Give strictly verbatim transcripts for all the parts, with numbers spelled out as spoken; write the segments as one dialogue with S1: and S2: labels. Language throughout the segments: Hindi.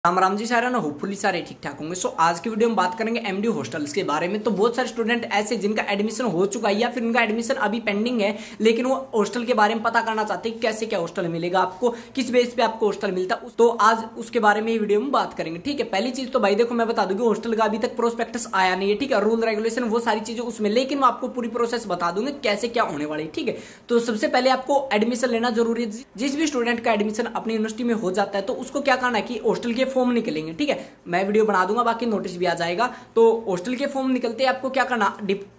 S1: राम राम जी सारा ना होपफुली सारे ठीक ठाक होंगे। सो आज की वीडियो में बात करेंगे एमडी हॉस्टल्स के बारे में। तो बहुत सारे स्टूडेंट ऐसे जिनका एडमिशन हो चुका है या फिर उनका एडमिशन अभी पेंडिंग है, लेकिन वो हॉस्टल के बारे में पता करना चाहते हैं कैसे क्या हॉस्टल मिलेगा आपको, किस बेस पे आपको हॉस्टल मिलता है। तो आज उसके बारे में वीडियो में बात करेंगे। ठीक है, पहली चीज तो भाई देखो मैं बता दूंगी, हॉस्टल का अभी तक प्रोस्पेक्टस आया नहीं है। ठीक है, रूल रेगुलेशन वो सारी चीजें उसमें, लेकिन मैं आपको पूरी प्रोसेस बता दूंगी कैसे क्या होने वाली है। ठीक है, तो सबसे पहले आपको एडमिशन लेना जरूरी है। जिस भी स्टूडेंट का एडमिशन अपनी यूनिवर्सिटी में हो जाता है तो उसको क्या करना है कि हॉस्टल के फॉर्म निकलेंगे। ठीक है, मैं वीडियो बना दूंगा, बाकी नोटिस भी आ जाएगा। तो हॉस्टल के फॉर्म निकलते हैं, आपको क्या करना,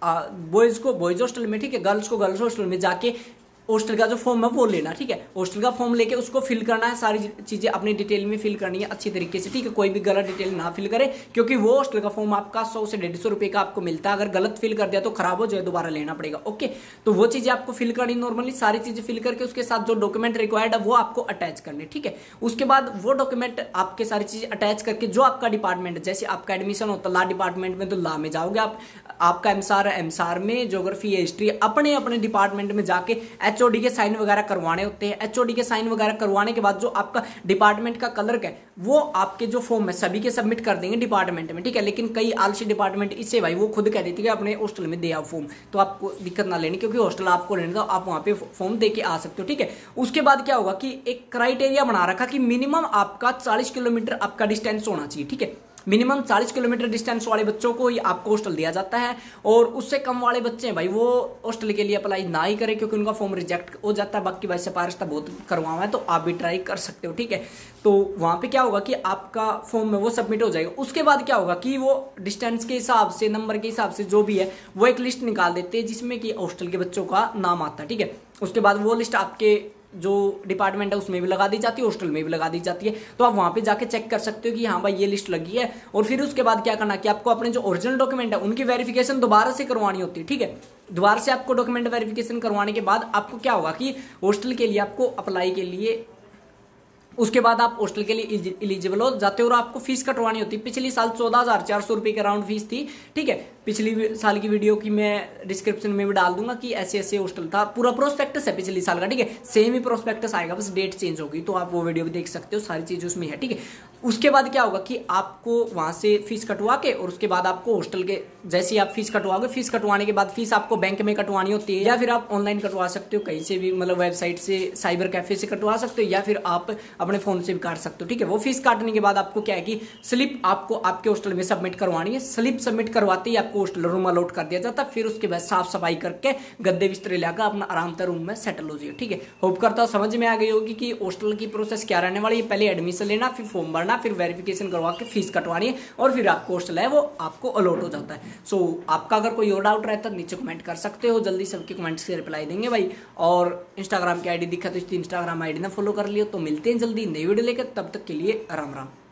S1: बॉयज को बॉयज हॉस्टल में, ठीक है, गर्ल्स को गर्ल्स हॉस्टल में जाके हॉस्टल का जो फॉर्म है वो लेना। ठीक है, हॉस्टल का फॉर्म लेके उसको फिल करना है, सारी चीजें अपनी डिटेल में फिल करनी है अच्छी तरीके से। ठीक है, कोई भी गलत डिटेल ना फिल करे, क्योंकि वो हॉस्टल का फॉर्म आपका सौ से डेढ़ सौ रुपए का आपको मिलता है। अगर गलत फिल कर दिया तो खराब हो जाए, दोबारा लेना पड़ेगा। ओके, तो वो चीजें आपको फिल करनी, नॉर्मली सारी चीजें फिल करके उसके साथ जो डॉक्यूमेंट रिक्वायर्ड है वो आपको अटैच करने। ठीक है, उसके बाद वो डॉक्यूमेंट आपके सारी चीजें अटैच करके जो आपका डिपार्टमेंट, जैसे आपका एडमिशन होता है लॉ डिपार्टमेंट में तो लॉ में जाओगे आप, आपका एमसार है एमसार में, ज्योग्राफी है हिस्ट्री, अपने अपने डिपार्टमेंट में जाके एचओडी के साइन वगैरह करवाने होते हैं। एचओडी के साइन वगैरह करवाने के बाद जो आपका डिपार्टमेंट का क्लर्क है वो आपके जो फॉर्म है सभी के सबमिट कर देंगे डिपार्टमेंट में। ठीक है, लेकिन कई आलसी डिपार्टमेंट इससे भाई वो खुद कह देती है अपने हॉस्टल में दे आओ फॉर्म, तो आपको दिक्कत ना लेनी, क्योंकि हॉस्टल आपको लेने दो, आप वहां पे फॉर्म दे के आ सकते हो। ठीक है, उसके बाद क्या होगा कि एक क्राइटेरिया बना रखा कि मिनिमम आपका चालीस किलोमीटर आपका डिस्टेंस होना चाहिए। ठीक है, मिनिमम चालीस किलोमीटर डिस्टेंस वाले बच्चों को ही आपको हॉस्टल दिया जाता है, और उससे कम वाले बच्चे हैं भाई वो हॉस्टल के लिए अप्लाई ना ही करें, क्योंकि उनका फॉर्म रिजेक्ट हो जाता है। बाकी वैसे सिफारिश तो बहुत करवाना है, तो आप भी ट्राई कर सकते हो। ठीक है, तो वहां पे क्या होगा कि आपका फॉर्म में वो सबमिट हो जाएगा। उसके बाद क्या होगा कि वो डिस्टेंस के हिसाब से, नंबर के हिसाब से जो भी है वो एक लिस्ट निकाल देते हैं जिसमें कि हॉस्टल के बच्चों का नाम आता है। ठीक है, उसके बाद वो लिस्ट आपके जो डिपार्टमेंट है उसमें भी लगा दी जाती है, हॉस्टल में भी लगा दी जाती है। तो आप वहां पे जाके चेक कर सकते हो कि हाँ भाई ये लिस्ट लगी है। और फिर उसके बाद क्या करना कि आपको अपने जो ओरिजिनल डॉक्यूमेंट है उनकी वेरिफिकेशन दोबारा से करवानी होती है। ठीक है, दोबारा से आपको डॉक्यूमेंट वेरिफिकेशन करवाने के बाद आपको क्या होगा कि हॉस्टल के लिए आपको अप्लाई के लिए, उसके बाद आप हॉस्टल के लिए एलिजिबल हो जाते हो, और आपको फीस कटवानी होती है। पिछली साल चौदह हजार चार सौ रुपए के अराउंड फीस थी। ठीक है, पिछली साल की वीडियो की मैं डिस्क्रिप्शन में भी डाल दूंगा कि ऐसे ऐसे हॉस्टल था, पूरा प्रोस्पेक्टस है पिछली साल का। ठीक है, सेम ही प्रोस्पेक्टस आएगा, बस डेट चेंज होगी, तो आप वो वीडियो भी देख सकते हो, सारी चीज उसमें है। ठीक है, उसके बाद क्या होगा कि आपको वहां से फीस कटवा के, और उसके बाद आपको हॉस्टल के, जैसे आप फीस कटवाओगे, फीस कटवाने के बाद फीस आपको बैंक में कटवानी होती है, या फिर आप ऑनलाइन कटवा सकते हो कहीं से भी, मतलब वेबसाइट से, साइबर कैफे से कटवा सकते हो, या फिर आप अपने फोन से भी काट सकते हो। ठीक है, वो फीस काटने के बाद आपको क्या है कि स्लिप आपको आपके हॉस्टल में सबमिट करवानी है। स्लिप सबमिट करवाते ही आपको हॉस्टल रूम अलॉट कर दिया जाता है। फिर उसके बाद साफ सफाई करके गद्दे बिस्तरे लाकर अपना आराम से रूम में सेटल हो जाइए। ठीक है, होप करता हूं समझ में आ गई होगी कि हॉस्टल की प्रोसेस क्या रहने वाली है। पहले एडमिशन लेना, फिर फॉर्म भरना, फिर वेरिफिकेशन करवा के फीस कटवानी है, और फिर आपको हॉस्टल है वो आपको अलॉट हो जाता है। सो आपका अगर कोई और डाउट रहता है नीचे कमेंट कर सकते हो, जल्दी सबके कमेंट्स के रिप्लाई देंगे भाई। और इंस्टाग्राम की आईडी दिखा तो इंस्टाग्राम आईडी ना फॉलो कर लियो। तो मिलते हैं जल्दी नई वीडियो लेकर, तब तक के लिए राम राम।